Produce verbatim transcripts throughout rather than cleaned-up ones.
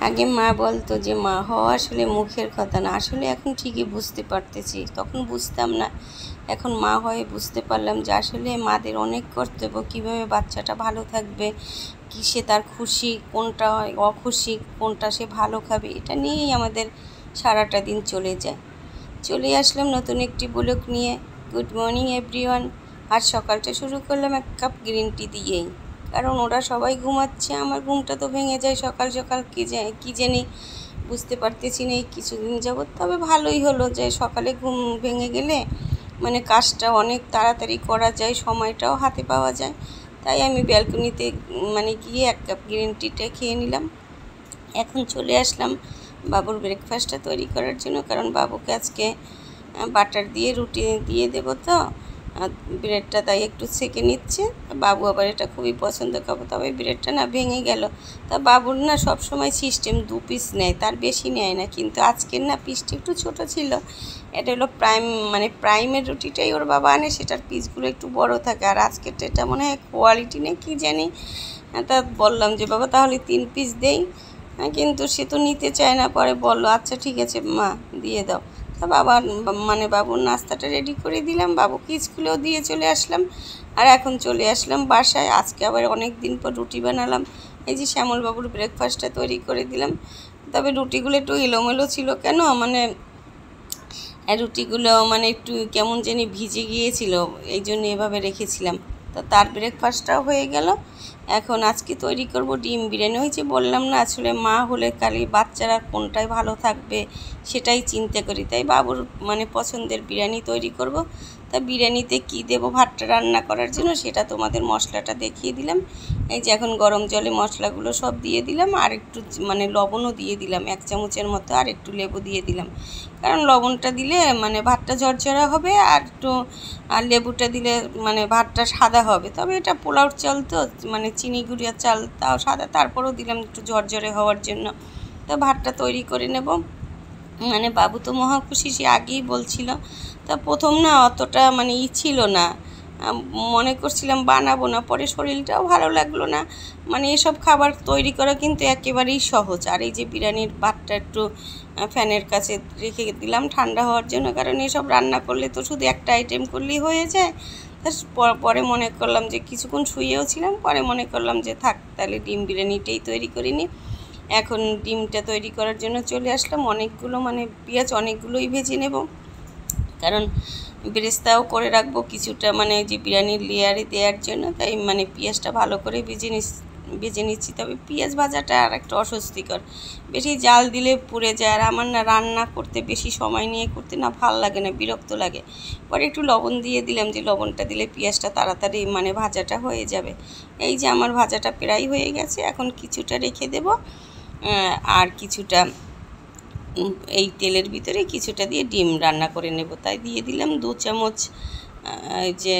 আগে মা বলতো যে মা হওয়া আসলে মুখের কথা না, আসলে এখন ঠিকই বুঝতে পারতেছি। তখন বুঝতাম না, এখন মা হয়ে বুঝতে পারলাম যে আসলে মাদের অনেক কর্তব্য, কীভাবে বাচ্চাটা ভালো থাকবে, কিসে তার খুশি, কোনটা অখুশি, কোনটা সে ভালো খাবে, এটা নিয়েই আমাদের সারাটা দিন চলে যায়। চলে আসলাম নতুন একটি ব্লগ নিয়ে। Good morning everyone. আজ সকালটা শুরু করলাম এক কাপ গ্রিন টি দিয়েই, কারণ ওরা সবাই ঘুমাচ্ছে, আমার ঘুমটা তো ভেঙে যায় সকাল সকাল। কী জানি কী জানি বুঝতে পারতেছি না এই কিছুদিন যাবৎ। তবে ভালোই হলো যে সকালে ঘুম ভেঙে গেলে মানে কাজটা অনেক তাড়াতাড়ি করা যায়, সময়টাও হাতে পাওয়া যায়। তাই আমি ব্যালকনিতে মানে গিয়ে এক কাপ গ্রিন টিটা খেয়ে নিলাম। এখন চলে আসলাম বাবুর ব্রেকফাস্টটা তৈরি করার জন্য, কারণ বাবুকে আজকে বাটার দিয়ে রুটি দিয়ে দেবো, তো ব্রেডটা তাই একটু সেঁকে নিচ্ছে। বাবু আবার এটা খুবই পছন্দ করবে। তবে ব্রেডটা না ভেঙে গেল। তা বাবুর না সব সময় সিস্টেম দু পিস নেয়, তার বেশি নেয় না, কিন্তু আজকের না পিসটা একটু ছোট ছিল। এটা হলো প্রাইম মানে প্রাইমের রুটিটাই ওর বাবা আনে, সেটার পিসগুলো একটু বড় থাকে। আর আজকেরটা এটা মনে হয় কোয়ালিটি নেই কী জানি। তা বললাম যে বাবা তাহলে তিন পিস দেই, কিন্তু সে তো নিতে চায় না। পরে বললো আচ্ছা ঠিক আছে মা দিয়ে দাও। তা বাবা মানে বাবুর নাস্তাটা রেডি করে দিলাম, বাবুকে স্কুলেও দিয়ে চলে আসলাম। আর এখন চলে আসলাম বাসায়। আজকে আবার অনেক দিন পর রুটি বানালাম। এই যে শ্যামলবাবুর ব্রেকফাস্টটা তৈরি করে দিলাম। তবে রুটিগুলো একটু এলোমেলো ছিল, কেন মানে রুটিগুলো মানে একটু কেমন জানি ভিজে গিয়েছিল, এই জন্য এভাবে রেখেছিলাম। তো তার ব্রেকফাস্টটাও হয়ে গেল। এখন আজকে তৈরি করব ডিম বিরিয়ানি। হয়েছে বললাম না, আসলে মা হলে কালি বাচ্চারা কোনটায় ভালো থাকবে সেটাই চিন্তা করি। তাই বাবুর মানে পছন্দের বিরিয়ানি তৈরি করব। তা বিরিয়ানিতে কি দেব ভাতটা রান্না করার জন্য সেটা তোমাদের মশলাটা দেখিয়ে দিলাম। এই যে এখন গরম জলে মশলাগুলো সব দিয়ে দিলাম, আর একটু মানে লবণও দিয়ে দিলাম এক চামচের মতো, আর একটু লেবু দিয়ে দিলাম, কারণ লবণটা দিলে মানে ভাতটা ঝরঝরা হবে, আর একটু আর লেবুটা দিলে মানে ভাতটা সাদা হবে। তবে এটা পোলাওর চাল তো মানে চিনি গুঁড়িয়া চাল, তাও সাদা, তারপরেও দিলাম একটু ঝরঝরে হওয়ার জন্য। তো ভাতটা তৈরি করে নেব। মানে বাবু তো মহা খুশি, সে আগেই বলছিল। তা প্রথম না অতটা মানে ই ছিল না, মনে করছিলাম বানাবো না, পরে শরীরটাও ভালো লাগলো না। মানে এসব খাবার তৈরি করা কিন্তু একেবারেই সহজ। আর এই যে বিরিয়ানির ভাতটা একটু ফ্যানের কাছে রেখে দিলাম ঠান্ডা হওয়ার জন্য, কারণ এসব রান্না করলে তো শুধু একটা আইটেম করলেই হয়ে যায়। পরে মনে করলাম যে কিছুক্ষণ শুয়েও ছিলাম, পরে মনে করলাম যে থাক তাহলে ডিম বিরিয়ানিটাই তৈরি করিনি। এখন ডিমটা তৈরি করার জন্য চলে আসলাম। অনেকগুলো মানে পেঁয়াজ অনেকগুলোই ভেজে নেব, কারণ বেরেস্তাও করে রাখবো কিছুটা মানে যে বিরিয়ানির লেয়ারে দেওয়ার জন্য। তাই মানে পেঁয়াজটা ভালো করে ভেজে নিস ভেজে নিচ্ছি। তবে পেঁয়াজ ভাজাটা আর একটা অস্বস্তিকর, বেশি জাল দিলে পুড়ে যায়। আর আমার না রান্না করতে বেশি সময় নিয়ে করতে না ভাল লাগে না, বিরক্ত লাগে। পরে একটু লবণ দিয়ে দিলাম, যে লবণটা দিলে পেঁয়াজটা তাড়াতাড়ি মানে ভাজাটা হয়ে যাবে। এই যে আমার ভাজাটা প্রায় হয়ে গেছে। এখন কিছুটা রেখে দেব, আর কিছুটা এই তেলের ভিতরে কিছুটা দিয়ে ডিম রান্না করে নেব। তাই দিয়ে দিলাম দু চামচ যে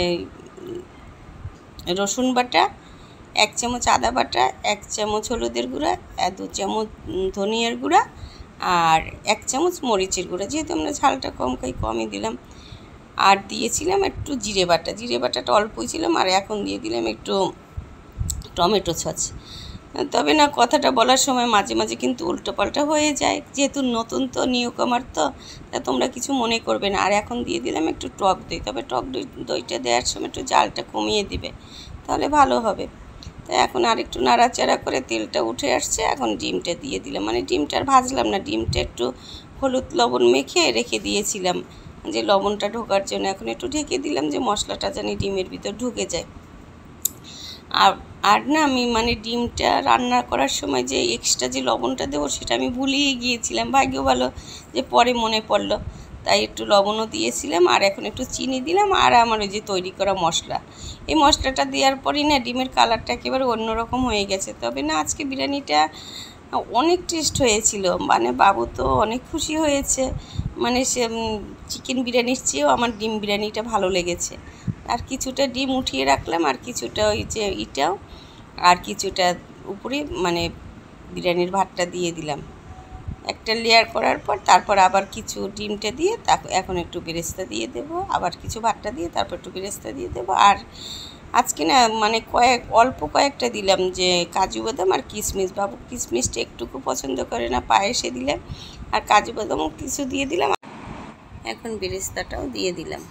রসুন বাটা, এক চামচ আদা বাটা, এক চামচ হলুদের গুঁড়া, দু চামচ ধনিয়ার গুঁড়া, আর এক চামচ মরিচের গুঁড়া। যেহেতু আমরা ঝালটা কম খাই কমই দিলাম। আর দিয়েছিলাম একটু জিরে বাটা, জিরে বাটাটা অল্পই ছিলাম। আর এখন দিয়ে দিলাম একটু টমেটো সস। তবে না কথাটা বলার সময় মাঝে মাঝে কিন্তু উল্টোপাল্টা হয়ে যায়, যেহেতু নতুন তো নিউকামার, তো তা তোমরা কিছু মনে করবে না। আর এখন দিয়ে দিলাম একটু টক দই। তবে টক দই দইটা দেওয়ার সময় একটু জালটা কমিয়ে দিবে, তাহলে ভালো হবে। তাই এখন আর একটু নাড়াচাড়া করে তেলটা উঠে আসছে। এখন ডিমটা দিয়ে দিলাম, মানে ডিমটা আর ভাজলাম না, ডিমটা একটু হলুদ লবণ মেখে রেখে দিয়েছিলাম যে লবণটা ঢোকার জন্য। এখন একটু ঢেকে দিলাম যে মশলাটা জানি ডিমের ভিতর ঢুকে যায়। আর আর না আমি মানে ডিমটা রান্না করার সময় যে এক্সট্রা যে লবণটা দেবো সেটা আমি ভুলিয়ে গিয়েছিলাম। ভাগ্য ভালো যে পরে মনে পড়লো, তাই একটু লবণও দিয়েছিলাম। আর এখন একটু চিনি দিলাম, আর আমার ওই যে তৈরি করা মশলা, এই মশলাটা দেওয়ার পরই না ডিমের কালারটা একেবারে অন্যরকম হয়ে গেছে। তবে না আজকে বিরিয়ানিটা অনেক টেস্ট হয়েছিল, মানে বাবু তো অনেক খুশি হয়েছে। মানে সে চিকেন বিরিয়ানির চেয়েও আমার ডিম বিরিয়ানিটা ভালো লেগেছে। আর কিছুটা ডিম উঠিয়ে রাখলাম, আর কিছুটা ওই যে ইটাও, আর কিছুটা উপরে মানে বিরিয়ানির ভাতটা দিয়ে দিলাম। একটা লেয়ার করার পর তারপর আবার কিছু ডিমটা দিয়ে তারপর এখন একটু বেরেস্তা দিয়ে দেব, আবার কিছু ভাতটা দিয়ে তারপর একটু বেরেস্তা দিয়ে দেবো। আর আজকে না মানে কয়েক অল্প কয়েকটা দিলাম, যে কাজু বাদাম আর কিশমিশ। বাবু কিশমিশটা একটুকু পছন্দ করে না, পায়েসে দিলাম। আর কাজু বাদামও কিছু দিয়ে দিলাম। এখন বেরেস্তাটাও দিয়ে দিলাম,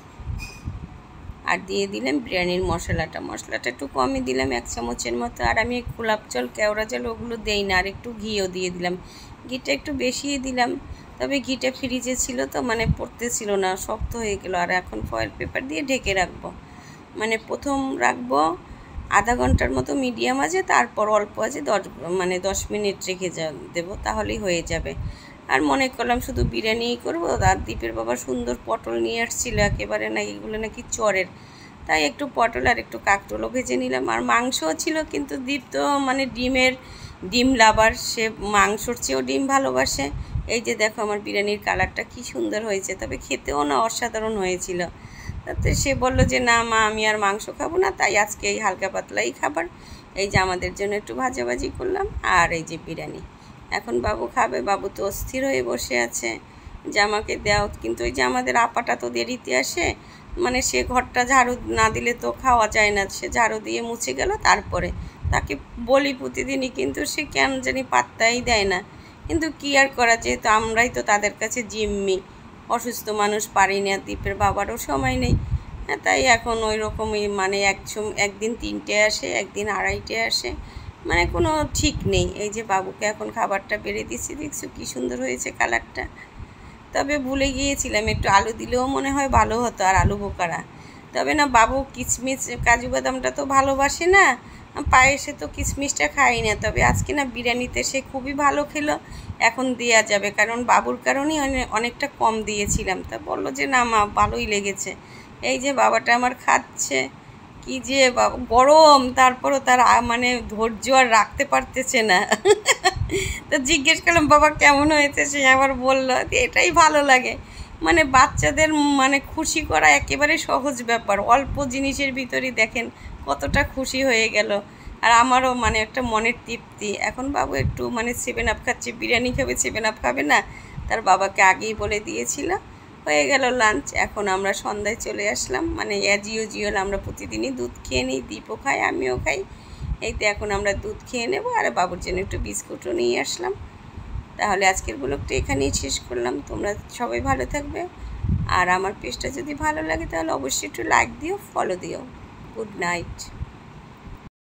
আর দিয়ে দিলাম বিরিয়ানির মশলাটা। মশলাটা একটু কমই দিলাম, এক চামচের মতো। আর আমি গোলাপ জল, কেওড়া জল ওগুলো দেই না। আর একটু ঘিও দিয়ে দিলাম, ঘিটা একটু বেশিই দিলাম। তবে ঘিটা ফ্রিজে ছিল তো মানে পড়তেছিল না, শক্ত হয়ে গেল। আর এখন ফয়েল পেপার দিয়ে ঢেকে রাখবো, মানে প্রথম রাখবো আধা ঘন্টার মতো মিডিয়াম আছে, তারপর অল্প আছে দশ মানে দশ মিনিট রেখে যা দেবো, তাহলেই হয়ে যাবে। আর মনে করলাম শুধু বিরিয়ানিই করবো। আর দীপের বাবা সুন্দর পটল নিয়ে আসছিল একেবারে, না এগুলো নাকি চরের, তাই একটু পটল আর একটু কাঁকরোলও ভেজে নিলাম। আর মাংসও ছিল, কিন্তু দীপ তো মানে ডিমের ডিম লাভার, সে মাংসর চেয়েও ডিম ভালোবাসে। এই যে দেখো আমার বিরিয়ানির কালারটা কি সুন্দর হয়েছে, তবে খেতেও না অসাধারণ হয়েছিল। তাতে সে বললো যে না মা, আমি আর মাংস খাবো না, তাই আজকে এই হালকা পাতলাই খাবার। এই যে আমাদের জন্য একটু ভাজাভাজি করলাম, আর এই যে বিরিয়ানি। এখন বাবু খাবে। বাবু তো অস্থির হয়ে বসে আছে যে আমাকে দাও, কিন্তু ওই যে আমাদের আপাটা তো দেরিতে আসে, মানে সে ঘরটা ঝাড়ু না দিলে তো খাওয়া যায় না। সে ঝাড়ু দিয়ে মুছে গেল, তারপরে তাকে বলি প্রতিদিনই, কিন্তু সে কেন জানি পাত্তাই দেয় না। কিন্তু কী আর করা, যেহেতু আমরাই তো তাদের কাছে জিম্মি, অসুস্থ মানুষ পারি না, দীপের বাবারও সময় নেই। হ্যাঁ, তাই এখন ওই রকমই মানে এক একদিন তিনটে আসে, একদিন আড়াইটে আসে, মানে কোনো ঠিক নেই। এই যে বাবুকে এখন খাবারটা বেড়ে দিচ্ছি, দেখছো কী সুন্দর হয়েছে কালারটা। তবে ভুলে গিয়েছিলাম, একটু আলু দিলেও মনে হয় ভালো হতো, আর আলু বোকারা। তবে না, বাবু কিশমিশ কাজু বাদামটা তো ভালোবাসে না, পায়েসে তো কিশমিশটা খাই না। তবে আজকে না বিরিয়ানিতে সে খুবই ভালো খেলো, এখন দেওয়া যাবে, কারণ বাবুর কারণেই অনেকটা কম দিয়েছিলাম। তা বললো যে না মা, ভালোই লেগেছে। এই যে বাবাটা আমার খাচ্ছে, কি যে বাবা গরম, তারপরও তার মানে ধৈর্য আর রাখতে পারতেছে না। তো জিজ্ঞেস করলাম বাবা কেমন হয়েছে, সে আবার বললো এটাই ভালো লাগে। মানে বাচ্চাদের মানে খুশি করা একেবারে সহজ ব্যাপার, অল্প জিনিসের ভিতরেই দেখেন কতটা খুশি হয়ে গেল। আর আমারও মানে একটা মনের তৃপ্তি। এখন বাবু একটু মানে সেভেন আপ খাচ্ছে, বিরিয়ানি খাবে, সেভেন আপ খাবে না, তার বাবাকে আগেই বলে দিয়েছিল। হয়ে গেল লাঞ্চ। এখন আমরা সন্ধ্যায় চলে আসলাম, মানে অ্যাজ ইউজুয়াল আমরা প্রতিদিনই দুধ খেয়ে নিই, দীপও খাই, আমিও খাই। এই তো এখন আমরা দুধ খেয়ে নেবো, আর বাবুর জন্য একটু বিস্কুটও নিয়ে আসলাম। তাহলে আজকের ব্লগটা এখানেই শেষ করলাম। তোমরা সবাই ভালো থাকবে, আর আমার পেজটা যদি ভালো লাগে তাহলে অবশ্যই একটু লাইক দিও, ফলো দিও। Good night.